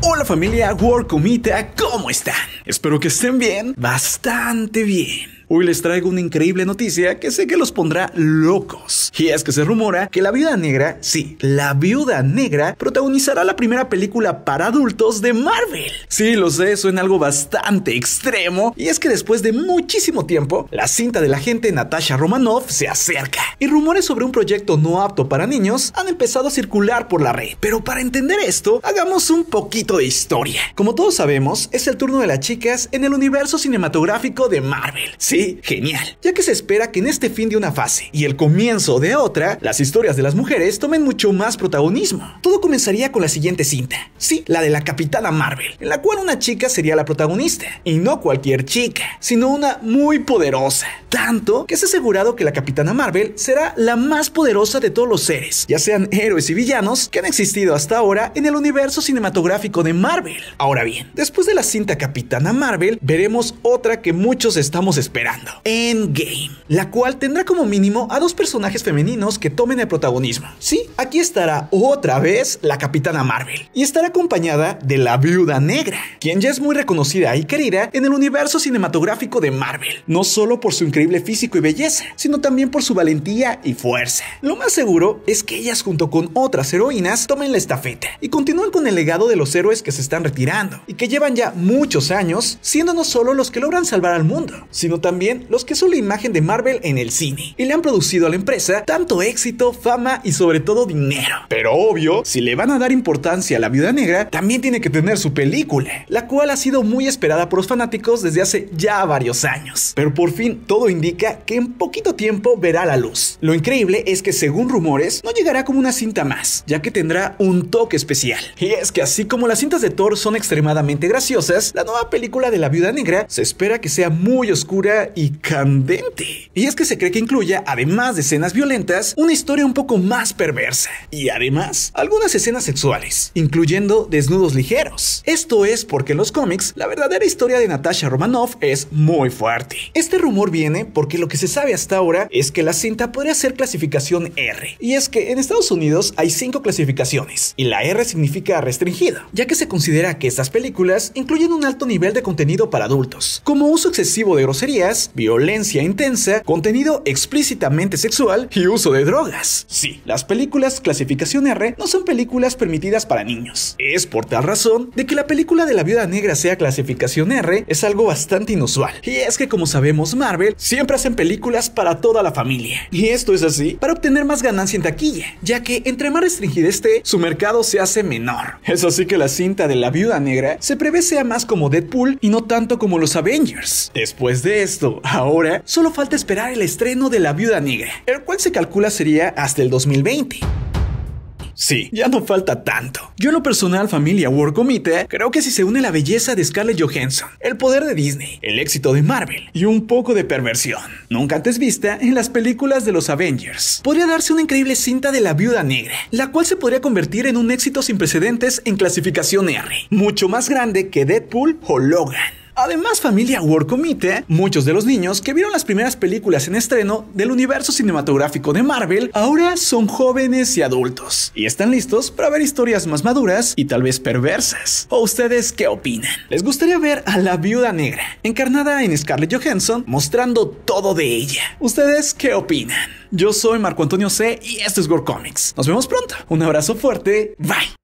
Hola familia Workomita, ¿cómo están? Espero que estén bien, bastante bien. Hoy les traigo una increíble noticia que sé que los pondrá locos. Y es que se rumora que la Viuda Negra, sí, la Viuda Negra, protagonizará la primera película para adultos de Marvel. Sí, lo sé, suena algo bastante extremo. Y es que después de muchísimo tiempo, la cinta de la agente Natasha Romanoff se acerca. Y rumores sobre un proyecto no apto para niños han empezado a circular por la red. Pero para entender esto, hagamos un poquito de historia. Como todos sabemos, es el turno de las chicas en el universo cinematográfico de Marvel. Sí, genial, ya que se espera que en este fin de una fase y el comienzo de otra, las historias de las mujeres tomen mucho más protagonismo. Todo comenzaría con la siguiente cinta, sí, la de la Capitana Marvel, en la cual una chica sería la protagonista, y no cualquier chica, sino una muy poderosa, tanto que es asegurado que la Capitana Marvel será la más poderosa de todos los seres, ya sean héroes y villanos que han existido hasta ahora en el universo cinematográfico de Marvel. Ahora bien, después de la cinta Capitana Marvel, veremos otra que muchos estamos esperando, Endgame, la cual tendrá como mínimo a dos personajes femeninos que tomen el protagonismo. Sí, aquí estará otra vez la Capitana Marvel y estará acompañada de la Viuda Negra, quien ya es muy reconocida y querida en el universo cinematográfico de Marvel, no solo por su increíble físico y belleza, sino también por su valentía y fuerza. Lo más seguro es que ellas junto con otras heroínas tomen la estafeta y continúen con el legado de los héroes que se están retirando y que llevan ya muchos años siendo no solo los que logran salvar al mundo, sino también los que son la imagen de Marvel en el cine y le han producido a la empresa tanto éxito, fama y sobre todo dinero. Pero obvio, si le van a dar importancia a la Viuda Negra, también tiene que tener su película, la cual ha sido muy esperada por los fanáticos desde hace ya varios años. Pero por fin todo indica que en poquito tiempo verá la luz. Lo increíble es que según rumores no llegará como una cinta más, ya que tendrá un toque especial. Y es que así como las cintas de Thor son extremadamente graciosas, la nueva película de la Viuda Negra se espera que sea muy oscura y candente. Y es que se cree que incluya, además de escenas violentas, una historia un poco más perversa. Y además, algunas escenas sexuales, incluyendo desnudos ligeros. Esto es porque en los cómics, la verdadera historia de Natasha Romanoff es muy fuerte. Este rumor viene porque lo que se sabe hasta ahora es que la cinta podría ser clasificación R. Y es que en Estados Unidos hay 5 clasificaciones, y la R significa restringido, ya que se considera que estas películas incluyen un alto nivel de contenido para adultos, como uso excesivo de groserías, violencia intensa, contenido explícitamente sexual y uso de drogas. Sí, las películas clasificación R no son películas permitidas para niños. Es por tal razón de que la película de la Viuda Negra sea clasificación R es algo bastante inusual. Y es que como sabemos, Marvel siempre hacen películas para toda la familia. Y esto es así para obtener más ganancia en taquilla, ya que entre más restringida esté, su mercado se hace menor. Es así que la cinta de la Viuda Negra se prevé sea más como Deadpool y no tanto como los Avengers. Después de esto, ahora solo falta esperar el estreno de la Viuda Negra, el cual se calcula sería hasta el 2020. Sí, ya no falta tanto. Yo en lo personal, familia Workomita, creo que si se une la belleza de Scarlett Johansson, el poder de Disney, el éxito de Marvel y un poco de perversión nunca antes vista en las películas de los Avengers, podría darse una increíble cinta de la Viuda Negra, la cual se podría convertir en un éxito sin precedentes en clasificación R, mucho más grande que Deadpool o Logan. Además, familia Workomita, muchos de los niños que vieron las primeras películas en estreno del universo cinematográfico de Marvel ahora son jóvenes y adultos y están listos para ver historias más maduras y tal vez perversas. ¿O ustedes qué opinan? ¿Les gustaría ver a la Viuda Negra encarnada en Scarlett Johansson mostrando todo de ella? ¿Ustedes qué opinan? Yo soy Marco Antonio C. y esto es Workomics. Nos vemos pronto. Un abrazo fuerte. Bye.